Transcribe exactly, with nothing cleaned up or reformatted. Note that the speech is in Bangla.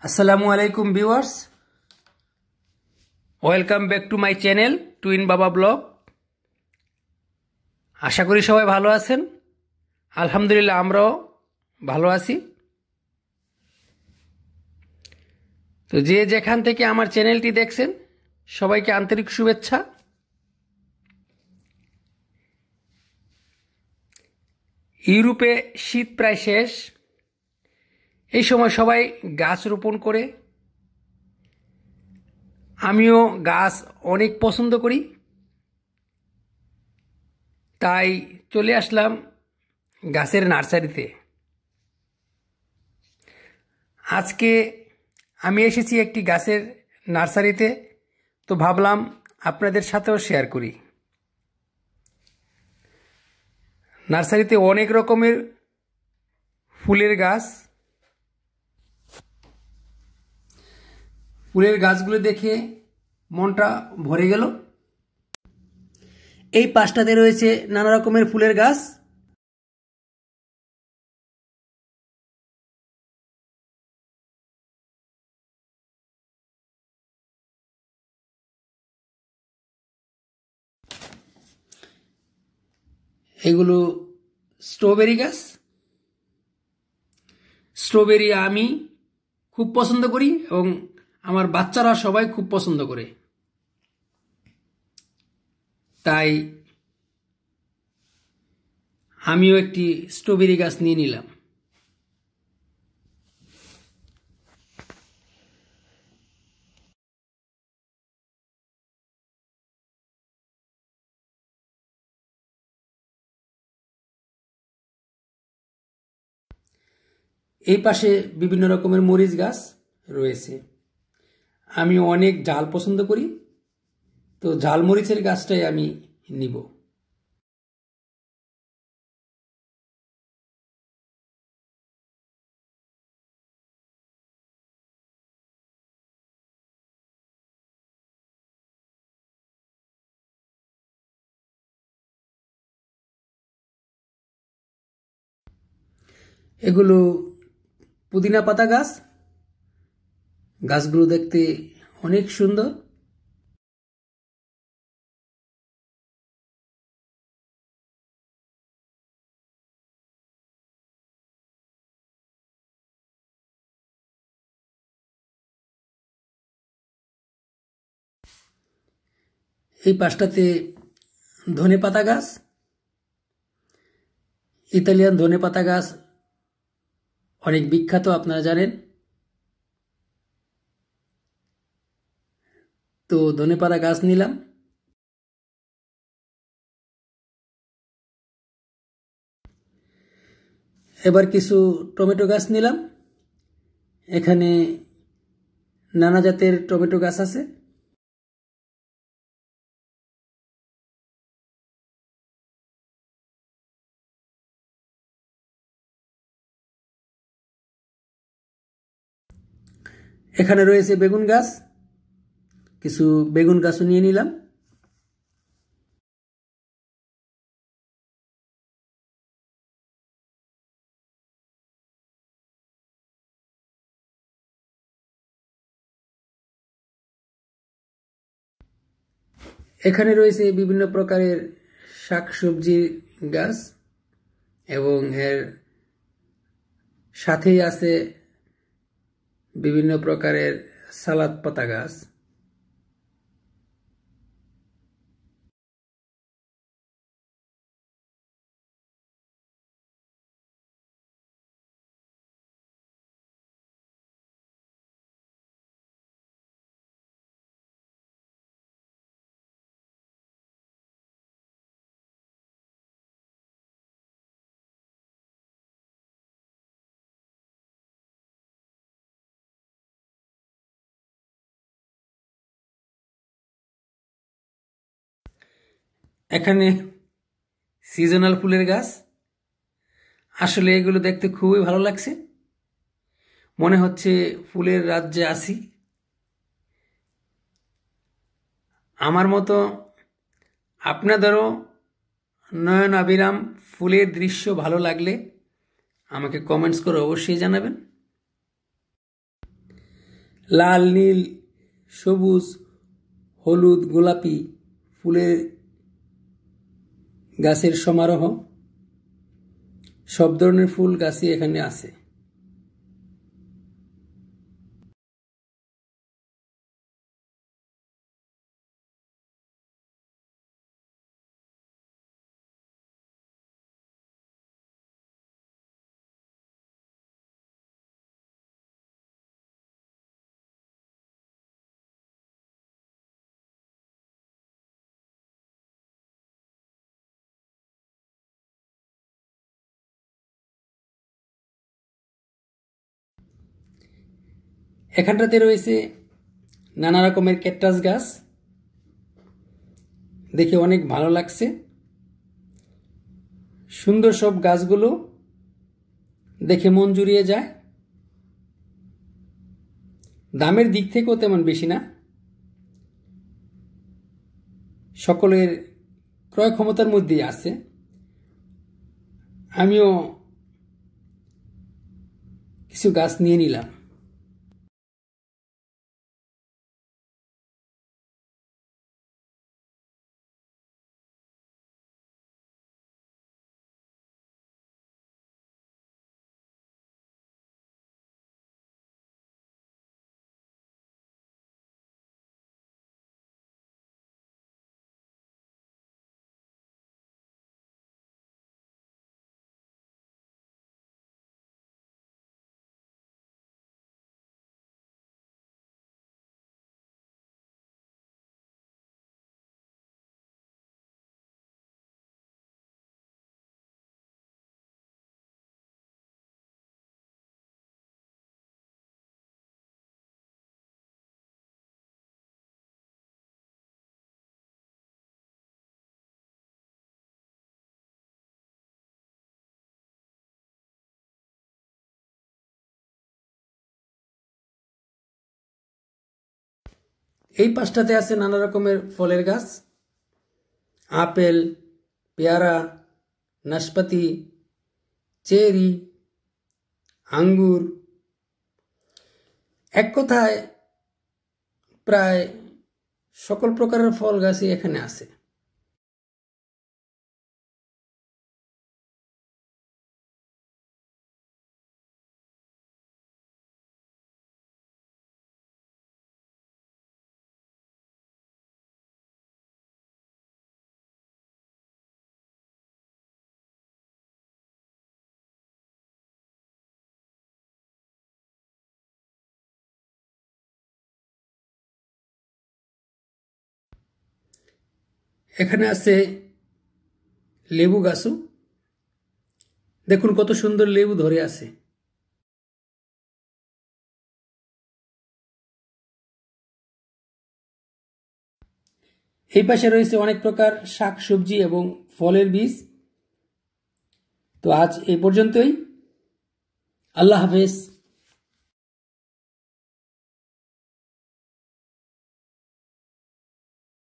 আসসালামু আলাইকুম viewers, welcome back to my channel twin baba blog. আশা করি সবাই ভালো আছেন। আলহামদুলিল্লাহ আমরাও ভালো আছি। তো যে যেখান থেকে আমার চ্যানেলটি দেখছেন সবাইকে আন্তরিক শুভেচ্ছা। ইউরোপে শীত প্রায় শেষ। এই সময় সবাই গাছ রোপণ করে। আমিও গাছ অনেক পছন্দ করি, তাই চলে আসলাম গাছের নার্সারিতে। আজকে আমি এসেছি একটি গাছের নার্সারিতে, তো ভাবলাম আপনাদের সাথেও শেয়ার করি। নার্সারিতে অনেক রকমের ফুলের গাছ, ফুলের গাছগুলো দেখে মনটা ভরে গেল। এই পাশটাতে রয়েছে নানা রকমের ফুলের গাছ। এগুলো স্ট্রবেরি গাছ। স্ট্রবেরি আমি খুব পছন্দ করি এবং আমার বাচ্চারা সবাই খুব পছন্দ করে, তাই আমিও একটি স্ট্রবেরি গাছ নিয়ে নিলাম। এই পাশে বিভিন্ন রকমের মরিচ গাছ রয়েছে। আমি অনেক ঝাল পছন্দ করি, তো ঝাল মরিচের গাছটাই আমি নিব। এগুলো পুদিনা পাতা গাছ। গাছগুলো দেখতে অনেক সুন্দর। এই পাশটাতে ধনে পাতা গাছ। ইতালিয়ান ধনে পাতা গাছ অনেক বিখ্যাত, আপনারা জানেন। তো ধনে পাতা গাছ নিলাম। এবার কিছু টমেটো গাছ নিলাম। এখানে নানা জাতের টমেটো গাছ আছে। এখানে রয়েছে বেগুন গাছ, কিছু বেগুন গাছও নিয়ে নিলাম। এখানে রয়েছে বিভিন্ন প্রকারের শাকসবজির গাছ এবং এর সাথেই আছে বিভিন্ন প্রকারের সালাদ পাতা গাছ। এখানে সিজনাল ফুলের গাছ। আসলে এগুলো দেখতে খুবই ভালো লাগছে, মনে হচ্ছে ফুলের রাজ্যে আছি। আমার মতো আপনাদেরও নয়নাভিরাম ফুলের দৃশ্য ভালো লাগলে আমাকে কমেন্টস করে অবশ্যই জানাবেন। লাল, নীল, সবুজ, হলুদ, গোলাপি ফুলের গাছের সমারোহ। সব ধরনের ফুল গাছই এখানে আছে। এখানটাতে রয়েছে নানা রকমের ক্যাকটাস গাছ, দেখে অনেক ভালো লাগছে। সুন্দর সব গাছগুলো দেখে মন জুড়িয়ে যায়। দামের দিক থেকেও তেমন বেশি না, সকলের ক্রয় ক্ষমতার মধ্যেই আছে। আমিও কিছু গাছ নিয়ে নিলাম। এই পাশটাতে আছে নানা রকমের ফলের গাছ, আপেল, পেয়ারা, নাশপাতি, চেরি, আঙ্গুর, এক কথায় প্রায় সকল প্রকারের ফল গাছই এখানে আছে। এখানে আছে লেবু গাছও, দেখুন কত সুন্দর লেবু ধরে আছে। এই পাশে রয়েছে অনেক প্রকার শাক সবজি এবং ফলের বীজ। তো আজ এই পর্যন্তই। আল্লাহ হাফেজ।